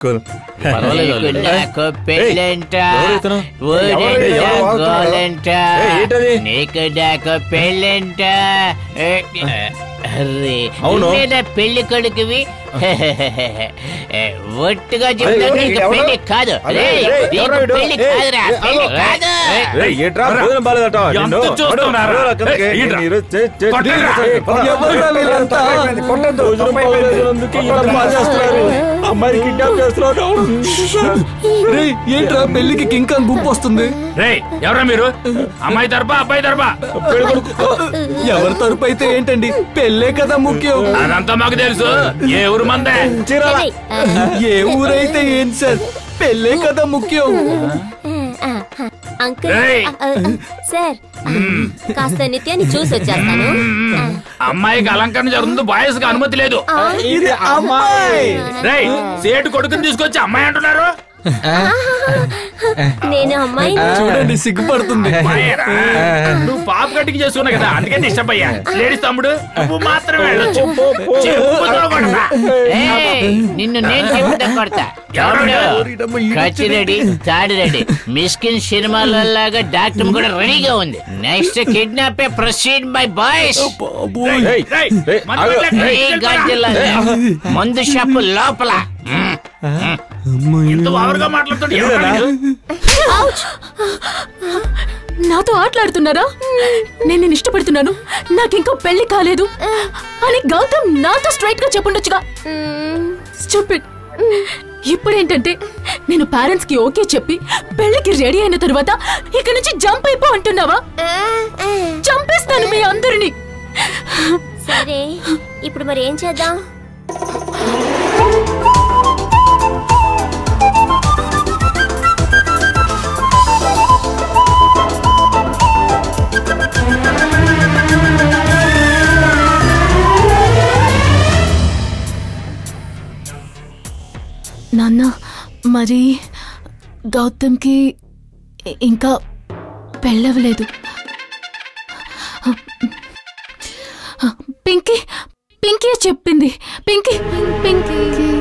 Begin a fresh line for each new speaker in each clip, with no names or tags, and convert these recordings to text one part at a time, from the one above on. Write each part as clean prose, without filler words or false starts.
చేసుకోను.
పెళ్ళంట నీకు నాకు పెళ్ళంట. పెళ్లి కొడుకువి ఒట్టుగా చెప్తా. నీకు పెళ్లి కాదు, పెళ్లి కాదురా, పెళ్లి కాదు.
అమ్మాయి కిడ్నాప్ చేస్తున్నాడు.
ఏంట్రా పెళ్లికి ఇంకా గుంపు వస్తుంది?
ఎవరా మీరు? అమ్మాయి తరపా అబ్బాయి తరపా?
ఎవరి తరపు అయితే ఏంటండి, పెళ్ళే కదా ముఖ్యం.
అదంతా మాకు తెలుసు. ఏ ఊరు మందే?
ఏ ఊరైతే ఏంటి సార్, పెళ్ళే కదా ముఖ్యం.
సార్ కాస్త నిత్యాన్ని చూసి వచ్చేస్తాను.
అమ్మాయికి అలంకరణ జరుగుతుంది, బాయ్స్ కి అనుమతి లేదు. సేటు కొడుకుని తీసుకొచ్చి అమ్మాయి అంటున్నారు.
నేను అమ్మాయి
చూడండి సిగ్గుపడుతుంది.
నువ్వు పాప గట్టికి చేసుకున్నావు కదా, అందుకే డిస్టర్బ్ అయ్యా. లేడీస్ తమ్ముడు నువ్వు మాత్రమే వెళ్ళొచ్చు.
నిన్ను నేను చెప్తా కొడతా. కచ్చి రెడీ, తాడి రెడీ. మిస్కిన్ సినిమాలలాగా డాక్టర్ కూడా రెడీగా ఉంది. Next kidnap proceed by boys. మందు షాపు లోపల
నాతో ఆటలాడుతున్నారా? నేను నిన్ను ఇష్టపడుతున్నాను, నాకింకా పెళ్లి కాలేదు అని గౌతమ్ నాతో స్ట్రైట్ గా చెప్పుండొచ్చుగా. స్టూపిడ్. ఇప్పుడేంటంటే నేను పేరెంట్స్ కి ఓకే చెప్పి పెళ్లికి రెడీ అయిన తర్వాత ఇక్కడి నుంచి జంప్ అయిపో అంటున్నావా? చంపేస్తాను మీ అందరినీ.
సరే ఇప్పుడు మరి ఏం చేద్దాం?
నాన్న, మరి గౌతమ్కి ఇంకా పెళ్ళవలేదు. పింకీ పింకీ చెప్పింది. పింకీ పింకీ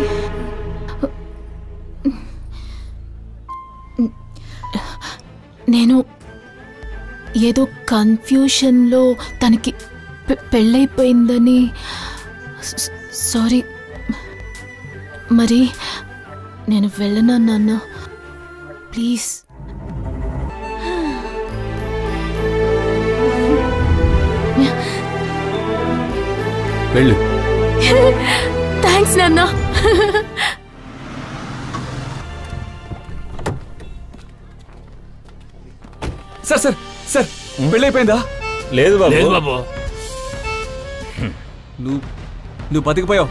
నేను ఏదో కన్ఫ్యూషన్లో తనకి పెళ్ళైపోయిందని. సారీ. మరి నేను వెళ్ళనా నాన్న? ప్లీజ్.
వెళ్ళు.
థ్యాంక్స్ నాన్న.
సార్ సార్ సార్ పెళ్ళైపోయిందా?
లేదు బాబు.
నువ్వు బతికిపోయావు.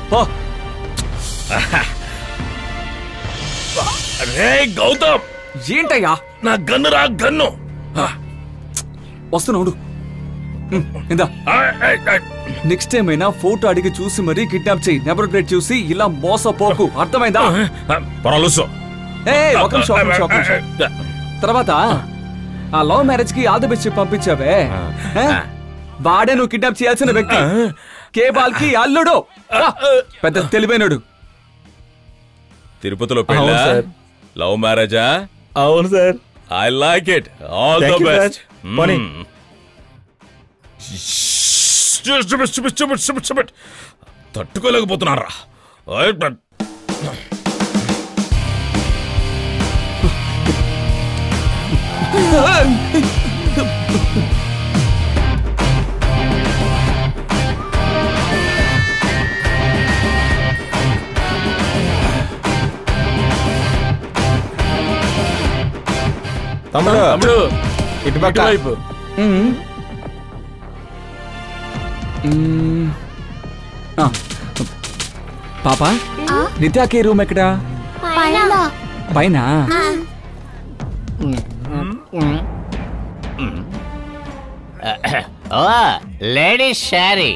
గౌతమ్
ఏంటయ్యా?
నా గన్ను రా, గన్ను
వస్తున్నాడు. ఇందా నెక్స్ట్ టైం అయినా ఫోటో అడిగి చూసి మరీ కిడ్నాప్ చేయి. నెంబర్ ప్లేట్ చూసి ఇలా మోసపోకు, అర్థమైందా? తర్వాత ఆ లవ్ మ్యారేజ్ కి ఆల్ ది బెస్ట్ పంపించావే, వాడే నువ్వు కిడ్నాప్ చేయాల్సిన వ్యక్తి. కేబాల్ కి అల్లుడు, పెద్ద తెలివైనడు.
తిరుపతిలో పెళ్ళా? లవ్ మ్యారేజా?
అవును సార్.
I like it. All the best. తట్టుకోలేకపోతున్నారా?
తమ్ముడు ఇటువైపు.
పాపా, నిత్యాకి రూమ్ ఎక్కడా? పైన.
ఓ లేడీస్ సారీ.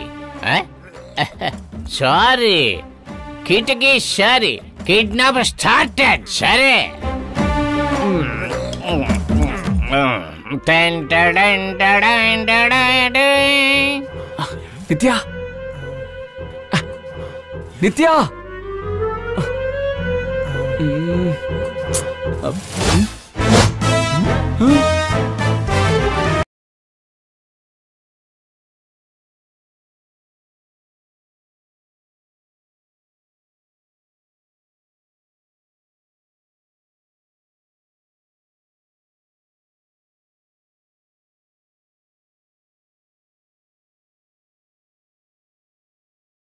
సారీ, కిటికీ సారీ. Kidnap started. సరే.
నిత్యా, నిత్యా, Huh?